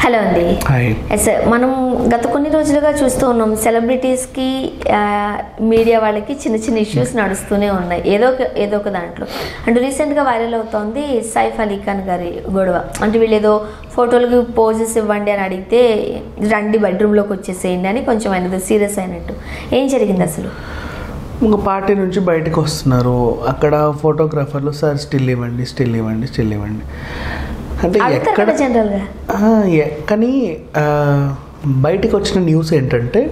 Hello అండి. మనం గత కొన్ని రోజులుగా చూస్తూ ఉన్నాం, సెలబ్రిటీస్కి మీడియా వాళ్ళకి చిన్న చిన్న ఇష్యూస్ నడుస్తూనే ఉన్నాయి ఏదో ఒక దాంట్లో. అండ్ రీసెంట్గా వైరల్ అవుతోంది సైఫ్ అలీ ఖాన్ గారి గొడవ. అంటే వీళ్ళు ఏదో ఫోటోలకి పోజెస్ ఇవ్వండి అని అడిగితే రండి బెడ్రూమ్లోకి వచ్చేసేయండి అని కొంచెం ఆయన సీరియస్ అయినట్టు. ఏం జరిగింది అసలు? ఒక పార్టీ నుంచి బయటకు వస్తున్నారు, అక్కడ ఫోటోగ్రాఫర్లు సార్ స్టిల్ ఇవ్వండి అంటే ఎక్కడ జనరల్గా. కానీ బయటకు వచ్చిన న్యూస్ ఏంటంటే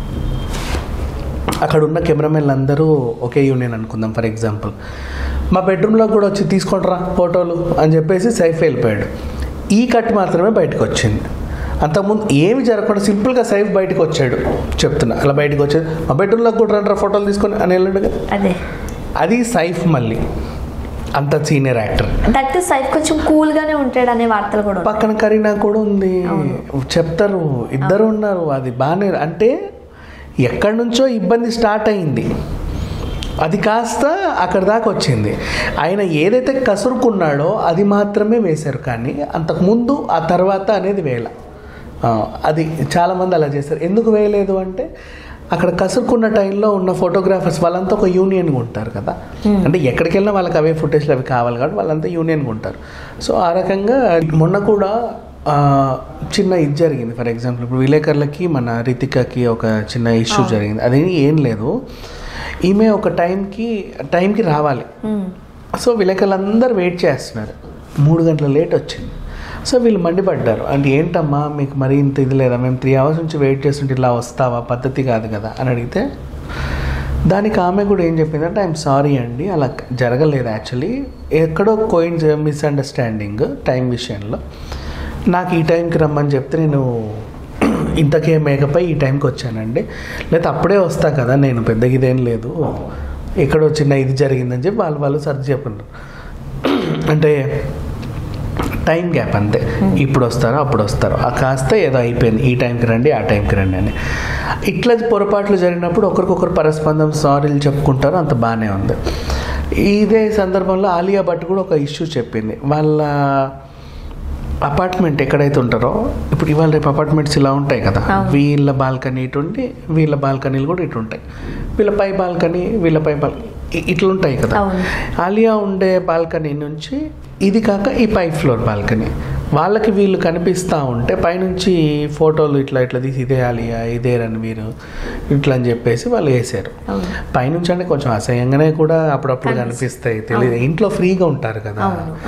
అక్కడ ఉన్న కెమెరామెన్లు అందరూ ఒకే యూనియన్ అనుకుందాం. ఫర్ ఎగ్జాంపుల్ మా బెడ్రూమ్లో కూడా వచ్చి తీసుకుంటారా ఫోటోలు అని చెప్పేసి సైఫ్ వెళ్ళిపోయాడు. ఈ కట్ మాత్రమే బయటకు వచ్చింది. అంతకుముందు ఏమి జరగకుండా సింపుల్గా సైఫ్ బయటకు వచ్చాడు. చెప్తున్నా అలా బయటకు వచ్చాడు, మా బెడ్రూమ్లోకి కూడా రండి ఫోటోలు తీసుకొని అని వెళ్ళాడు కదా. అది సైఫ్ మళ్ళీ అంత సీనియర్ యాక్టర్. దట్ సైఫ్ కొంచెం కూల్గానే ఉంటాడు అనే వార్తలు కూడా. పక్కన కరీనా కూడా ఉంది, చెప్తారు, ఇద్దరు ఉన్నారు. అది బాగానే, అంటే ఎక్కడి నుంచో ఇబ్బంది స్టార్ట్ అయింది, అది కాస్త అక్కడ దాకా వచ్చింది. ఆయన ఏదైతే కసురుకున్నాడో అది మాత్రమే వేశారు, కానీ అంతకుముందు ఆ తర్వాత అనేది వేళ. అది చాలామంది అలా చేస్తారు. ఎందుకు వేయలేదు అంటే అక్కడ కసురుకున్న టైంలో ఉన్న ఫోటోగ్రాఫర్స్ వాళ్ళంతా ఒక యూనియన్గా ఉంటారు కదా. అంటే ఎక్కడికి వెళ్ళినా వాళ్ళకి అవే ఫుటేజ్లు అవి కావాలి కాబట్టి వాళ్ళంతా యూనియన్గా ఉంటారు. సో ఆ రకంగా మొన్న కూడా చిన్న ఇది జరిగింది. ఫర్ ఎగ్జాంపుల్ ఇప్పుడు విలేకరులకి మన రితికాకి ఒక చిన్న ఇష్యూ జరిగింది. అది ఏం లేదు, ఈమె ఒక టైంకి రావాలి. సో విలేకరులందరూ వెయిట్ చేస్తున్నారు, 3 గంటల లేట్ వచ్చింది. సో వీళ్ళు మండిపడ్డారు, అంటే ఏంటమ్మా మీకు మరీ ఇంత ఇది లేదా, మేము 3 hours నుంచి వెయిట్ చేస్తుంటే ఇలా వస్తావా, పద్ధతి కాదు కదా అని అడిగితే దానికి ఆమె కూడా ఏం చెప్పిందంటే ఐఎమ్ సారీ అండి, అలా జరగలేదు, యాక్చువల్లీ ఎక్కడో మిస్అండర్స్టాండింగ్ టైం విషయంలో. నాకు ఈ టైంకి రమ్మని చెప్తే నేను ఇంతకే మేకపై ఈ టైంకి వచ్చానండి, లేదా అప్పుడే వస్తా కదా, నేను పెద్దగా ఇదేం లేదు, ఎక్కడో చిన్న ఇది జరిగిందని చెప్పి వాళ్ళు సర్ది చెప్పున్నారు. అంటే టైం గ్యాప్ అంతే, ఇప్పుడు వస్తారో అప్పుడు వస్తారో, కాస్త ఏదో అయిపోయింది, ఈ టైంకి రండి ఆ టైంకి రండి అని. ఇట్లా పొరపాట్లు జరిగినప్పుడు ఒకరికొకరు పరస్పందం సారీలు చెప్పుకుంటారు, అంత బాగానే ఉంది. ఇదే సందర్భంలో ఆలియా భట్ కూడా ఒక ఇష్యూ చెప్పింది. వాళ్ళ అపార్ట్మెంట్ ఎక్కడైతే ఉంటారో, ఇప్పుడు ఇవాళ రేపు అపార్ట్మెంట్స్ ఇలా ఉంటాయి కదా, వీళ్ళ బాల్కనీ ఇటు ఉండి వీళ్ళ బాల్కనీలు కూడా ఇటు ఉంటాయి, వీళ్ళ పై బాల్కనీ వీళ్ళ పై బాల్కనీ ఇట్లుంటాయి కదా. ఆలియా ఉండే బాల్కనీ నుంచి ఇది కాక ఈ పై ఫ్లోర్ బాల్కనీ, వాళ్ళకి వీళ్ళు కనిపిస్తూ ఉంటే పైనుంచి ఫోటోలు ఇట్లా తీసి ఇదే ఆలియా ఇదే రణవీర్ ఇట్లా అని చెప్పేసి వాళ్ళు వేసారు. పైనుంచి అంటే కొంచెం అసహ్యంగానే కూడా అప్పుడప్పుడు కనిపిస్తాయి, తెలియదు, ఇంట్లో ఫ్రీగా ఉంటారు కదా.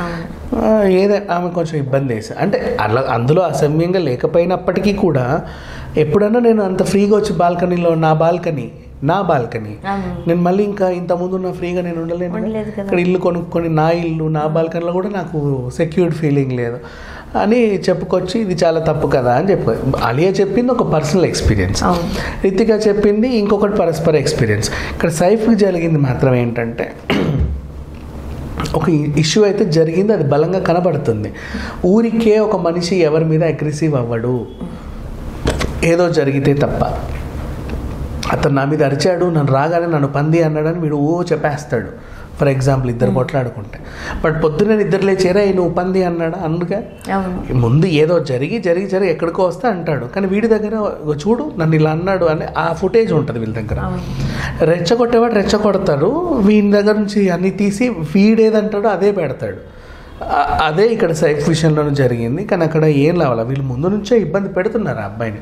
ఏదైనా ఆమె కొంచెం ఇబ్బంది వేసి, అంటే అలా అందులో అసహ్యంగా లేకపోయినప్పటికీ కూడా ఎప్పుడన్నా నేను అంత ఫ్రీగా వచ్చి బాల్కనీలో నా బాల్కనీ నేను మళ్ళీ ఇంకా ఇంతకుముందు నా ఫ్రీగా నేను ఉండలేను. ఇక్కడ ఇల్లు కొనుక్కొని నా ఇల్లు నా బాల్కనీలో కూడా నాకు సెక్యూర్డ్ ఫీలింగ్ లేదు అని చెప్పుకొచ్చి ఇది చాలా తప్పు కదా అని చెప్పి ఆలియా చెప్పింది ఒక పర్సనల్ ఎక్స్పీరియన్స్, రితికా చెప్పింది ఇంకొకటి పరస్పర ఎక్స్పీరియన్స్. ఇక్కడ సైఫ్కి జరిగింది మాత్రం ఏంటంటే ఒక ఇష్యూ అయితే జరిగింది, అది బలంగా కనబడుతుంది. ఊరికే ఒక మనిషి ఎవరి మీద అగ్రెసివ్ అవ్వడు, ఏదో జరిగితే తప్ప. అతను నా మీద అరిచాడు, నన్ను రాగానే నన్ను పంది అన్నాడని వీడు చెప్పేస్తాడు. ఫర్ ఎగ్జాంపుల్ ఇద్దరు కొట్లాడుకుంటే, బట్ పొద్దున్న నిద్ర లేచేరా నువ్వు పంది అన్నాడా, అందుకే ముందు ఏదో జరిగి ఎక్కడికో వస్తే అంటాడు, కానీ వీడి దగ్గర చూడు నన్ను ఇలా అన్నాడు అని ఆ ఫుటేజ్ ఉంటుంది వీళ్ళ దగ్గర. రెచ్చగొట్టేవాడు రెచ్చగొడతాడు, వీని దగ్గర నుంచి అన్ని తీసి వీడేదంటాడో అదే పెడతాడు. అదే ఇక్కడ సైఫ్ విషయంలోనూ జరిగింది. కానీ అక్కడ ఏం లావాల, వీళ్ళు ముందు నుంచే ఇబ్బంది పెడుతున్నారు ఆ అబ్బాయిని.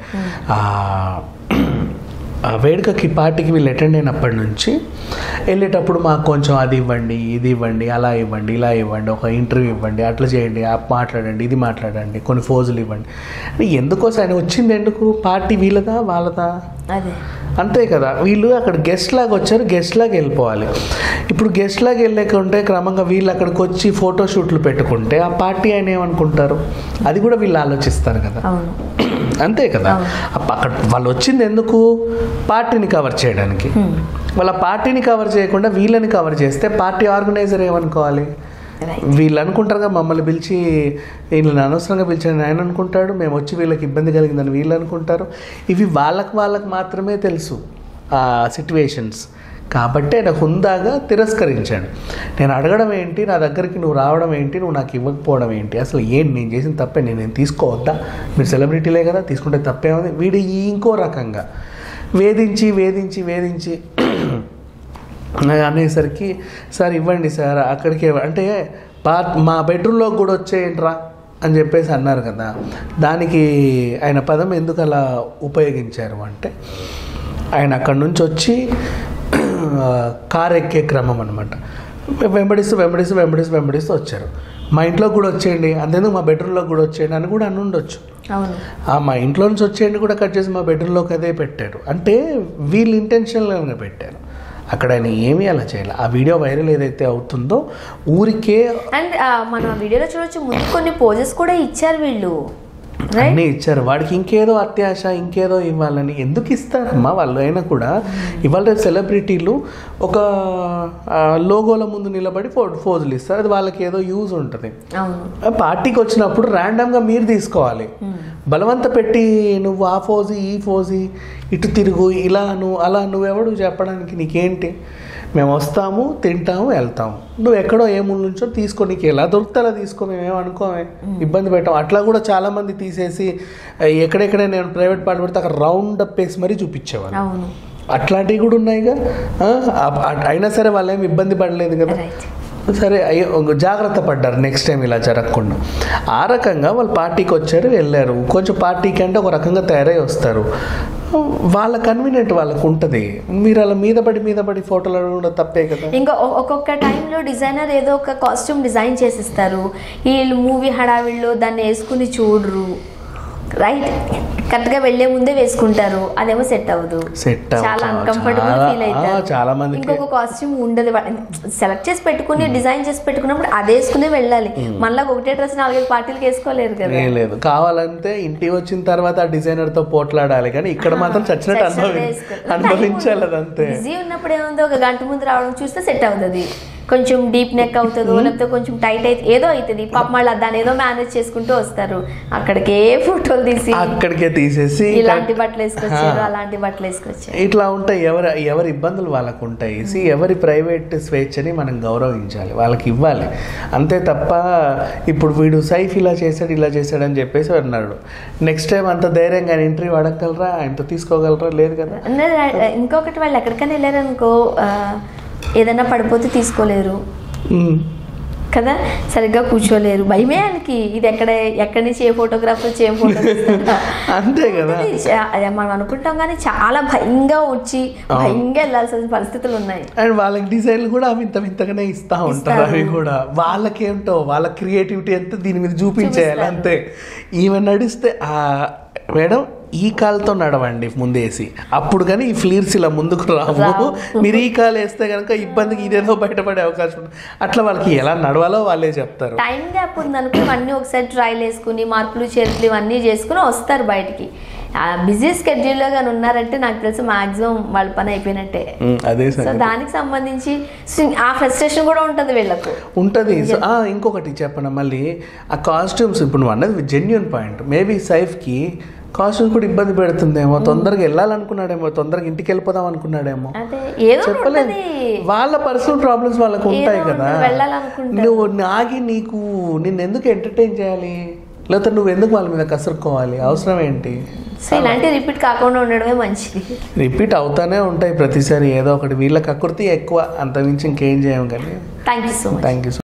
వేడుకకి పార్టీకి వీళ్ళు అటెండ్ అయినప్పటి నుంచి వెళ్ళేటప్పుడు మాకు కొంచెం అది ఇవ్వండి ఇది ఇవ్వండి అలా ఇవ్వండి ఇలా ఇవ్వండి, ఒక ఇంటర్వ్యూ ఇవ్వండి, అట్లా చేయండి, మాట్లాడండి ఇది మాట్లాడండి, కొన్ని ఫోజులు ఇవ్వండి. ఎందుకోసం ఆయన వచ్చింది ఎందుకు, పార్టీ వీళ్ళదా వాళ్ళదా, అంతే కదా. వీళ్ళు అక్కడ గెస్ట్ లాగా వచ్చారు, గెస్ట్ లాగా వెళ్ళిపోవాలి. ఇప్పుడు గెస్ట్ లాగా వెళ్ళకుంటే క్రమంగా వీళ్ళు అక్కడికి వచ్చి ఫోటోషూట్లు పెట్టుకుంటే ఆ పార్టీ ఆయన ఏమనుకుంటారు, అది కూడా వీళ్ళు ఆలోచిస్తారు కదా, అంతే కదా. అక్కడ వాళ్ళు వచ్చింది ఎందుకు, పార్టీని కవర్ చేయడానికి. వాళ్ళ పార్టీని కవర్ చేయకుండా వీళ్ళని కవర్ చేస్తే పార్టీ ఆర్గనైజర్ ఏమనుకోవాలి, వీళ్ళు అనుకుంటారు కదా మమ్మల్ని పిలిచి వీళ్ళని అనవసరంగా పిలిచారని ఆయన అనుకుంటాడు, మేము వచ్చి వీళ్ళకి ఇబ్బంది కలిగిందని వీళ్ళు అనుకుంటారు. ఇవి వాళ్ళకి మాత్రమే తెలుసు ఆ సిట్యువేషన్స్. కాబట్టి ఆయన హుందాగా తిరస్కరించాడు. నేను అడగడం ఏంటి, నా దగ్గరికి నువ్వు రావడం ఏంటి, నువ్వు నాకు ఇవ్వకపోవడం ఏంటి, అసలు ఏంటి నేను చేసిన తప్పే, నేను తీసుకోవద్దా, మీరు సెలబ్రిటీలే కదా తీసుకుంటే తప్పే ఉంది. వీడు ఇంకో రకంగా వేధించి వేధించి వేధించి అనేసరికి సార్ ఇవ్వండి సార్ అక్కడికి అంటే మా బెడ్రూమ్లోకి కూడా వచ్చేయండిరా అని చెప్పేసి అన్నారు కదా. దానికి ఆయన పదం ఎందుకు అలా ఉపయోగించారు అంటే ఆయన అక్కడి నుంచి వచ్చి కారు ఎక్కే క్రమం అనమాట, వెంబడిస్తూ వచ్చారు. మా ఇంట్లోకి కూడా వచ్చేయండి, అంతేందుకు మా బెడ్రూమ్లోకి కూడా వచ్చేయండి అని కూడా అని ఉండొచ్చు. మా ఇంట్లో నుంచి వచ్చేయండి కూడా కట్ చేసి మా బెడ్రూమ్లోకి అదే పెట్టారు. అంటే వీళ్ళు ఇంటెన్షనల్గా పెట్టారు. అక్కడ ఆయన ఏమీ అలా చేయాలి. ఆ వీడియో వైరల్ ఏదైతే అవుతుందో ఊరికే అండ్ మనం ఆ వీడియోలో చూడొచ్చు, ముందు కొన్ని పోజెస్ కూడా ఇచ్చారు వీళ్ళు, అన్నీ ఇచ్చారు. వాడికి ఇంకేదో అత్యాశ, ఇంకేదో ఇవ్వాలని. ఎందుకు ఇస్తారమ్మా వాళ్ళు అయినా కూడా. ఇవాళ సెలబ్రిటీలు ఒక లోగోల ముందు నిలబడి ఫోజులు ఇస్తారు, అది వాళ్ళకి ఏదో యూజ్ ఉంటుంది. పార్టీకి వచ్చినప్పుడు ర్యాండమ్గా మీరు తీసుకోవాలి. బలవంత పెట్టి నువ్వు ఆ ఫోజు ఈ ఫోజు ఇటు తిరుగు ఇలా అలా నువ్వెవడు చెప్పడానికి, నీకేంటి, మేము వస్తాము తింటాము వెళ్తాము, నువ్వు ఎక్కడో ఏముందు నుంచో తీసుకో, నీకు ఎలా దొరికితే అలా తీసుకో, మేమేమనుకోమే, ఇబ్బంది పెట్టాం. అట్లా కూడా చాలామంది తీసేసి ఎక్కడెక్కడే నేను ప్రైవేట్ పార్టీ పెడితే అక్కడ రౌండ్ అప్ వేసి మరీ చూపించేవాళ్ళు. అట్లాంటివి కూడా ఉన్నాయిగా. అయినా సరే వాళ్ళు ఏమి ఇబ్బంది పడలేదు కదా. సరే జాగ్రత్త పడ్డారు నెక్స్ట్ టైం ఇలా జరగకుండా. ఆ రకంగా వాళ్ళు పార్టీకి వచ్చారు, వెళ్ళారు. కొంచెం పార్టీకి అంటే ఒక రకంగా తయారై వస్తారు. వాళ్ళ కన్వీనియంట్ వాళ్ళకు ఉంటుంది. మీరు అలా మీద పడి ఫోటోలు కూడా తప్పే కదా. ఇంకా ఒక్కొక్క టైంలో డిజైనర్ ఏదో ఒక కాస్ట్యూమ్ డిజైన్ చేసిస్తారు, వీళ్ళు మూవీ హడావిళ్ళు దాన్ని వేసుకుని చూడరు, రైట్, కరెక్ట్గా వెళ్లే ముందే వేసుకుంటారు, అదేమో సెట్ అవ్వదు, చాలా అన్కంఫర్టబుల్ ఫీల్ అవుతారు. చాలా మంది ఇంకొక కాస్ట్యూమ్ ఉండదు, సెలెక్ట్ చేసి పెట్టుకుని డిజైన్ చేసి పెట్టుకున్నప్పుడు అది వేసుకునే వెళ్ళాలి. మళ్ళీ ఒకటే డ్రెస్ 4-5 పార్టీలకు వేసుకోలేరు కదా. లేదు, కావాలంటే ఇంటికి వచ్చిన తర్వాత ఆ డిజైనర్ తో పోట్లాడాలి, కానీ ఇక్కడ మాత్రం చచ్చినట్టు అనుభవించాలి. అదంతే. బిజీ ఉన్నప్పుడు ఏముందో ఒక గంట ముందు రావడం చూస్తే సెట్ అవుతుంది, కొంచెం డీప్ నెక్ అవుతుందో లేకపోతే కొంచెం టైట్ అయితే ఏదో అవుతుంది. పాప మళ్ళీ దాన్ని ఏదో మేనేజ్ చేసుకుంటూ వస్తారు. అక్కడికే ఫోటోలు తీసేసి ఇలాంటి బట్టలు వేసుకొచ్చారు, అలాంటి బట్టలు వేసుకొచ్చారు, ఇట్లా ఉంటాయి. ఎవరి ఇబ్బందులు వాళ్ళకు ఉంటాయి. ఎవరి ప్రైవేట్ స్వేచ్ఛని మనం గౌరవించాలి, వాళ్ళకి ఇవ్వాలి, అంతే తప్ప ఇప్పుడు వీడు సైఫ్ ఇలా చేశాడు అని చెప్పేసి అన్నాడు. నెక్స్ట్ టైం అంత ధైర్యంగా ఆయన ఇంటర్వ్యూ అడగగలరా, ఆయనతో తీసుకోగలరా? లేదు కదా. ఇంకొకటి వాళ్ళు ఎక్కడికైనా వెళ్ళారనుకో, ఏదైనా పడిపోతే తీసుకోలేరు కదా, సరిగ్గా కూర్చోలేరు, భయమే వాళ్ళకి. ఇది ఎక్కడి నుంచి ఏ ఫోటోగ్రాఫర్ ఏం ఫోటో అంతే కదా. మనం అనుకుంటాం కానీ చాలా భయంగా వచ్చి భయంగా వెళ్ళాల్సిన పరిస్థితులు ఉన్నాయి. అండ్ వాళ్ళకి డిజైన్లు కూడా వింతగానే ఇస్తా ఉంటారు. అవి కూడా వాళ్ళకేంటో వాళ్ళ క్రియేటివిటీ అంతా దీని మీద చూపించేయాలి అంతే. ఈమె నడిస్తే మేడం ఈ కాలుతో నడవండి ముందేసి, అప్పుడు కానీ ఈ ఫ్లీర్స్ ఇలా ముందుకు రావు, మీరు ఈ కాలు వేస్తే కనుక ఇబ్బందికి ఇదేదో బయటపడే అవకాశం ఉంది. అట్లా వాళ్ళకి ఎలా నడవాలో వాళ్ళే చెప్తారు. టైం గ్యాప్ ఉందనుకో అన్నీ ఒకసారి ట్రైల్ వేసుకుని మార్పులు చేర్పులు ఇవన్నీ చేసుకుని వస్తారు బయటికి. బిజీ స్కెడ్యూల్లో కానీ ఉన్నారంటే నాకు తెలిసి మాక్సిమం వాళ్ళ పని అయిపోయినట్టే. అదే సో దానికి సంబంధించి ఆ ఫ్రస్ట్రేషన్ కూడా ఉంటుంది వీళ్ళకు ఉంటుంది. ఇంకొకటి చెప్పను మళ్ళీ, ఆ కాస్ట్యూమ్స్ ఇప్పుడు నువ్వు అన్నది జెన్యూన్ పాయింట్. మేబీ సైఫ్కి కాస్ట్యూమ్స్ కూడా ఇబ్బంది పెడుతుందేమో, తొందరగా వెళ్ళాలనుకున్నాడేమో, తొందరగా ఇంటికి వెళ్ళిపోదాం అనుకున్నాడేమో, చెప్పలేదు. వాళ్ళ పర్సనల్ ప్రాబ్లమ్స్ వాళ్ళకు ఉంటాయి కదా. నువ్వు ఆగి నిన్నెందుకు ఎంటర్టైన్ చేయాలి, లేకపోతే నువ్వు ఎందుకు వాళ్ళ మీద కసురుకోవాలి, అవసరం ఏంటి? సో ఇలాంటి రిపీట్ కాకుండా ఉండడమే మంచిది. రిపీట్ అవుతానే ఉంటాయి ప్రతిసారి ఏదో ఒకటి. వీళ్ళ కకృతి ఎక్కువ, అంతమించి ఇంకేం చేయం. కానీ థ్యాంక్ యూ సో మచ్.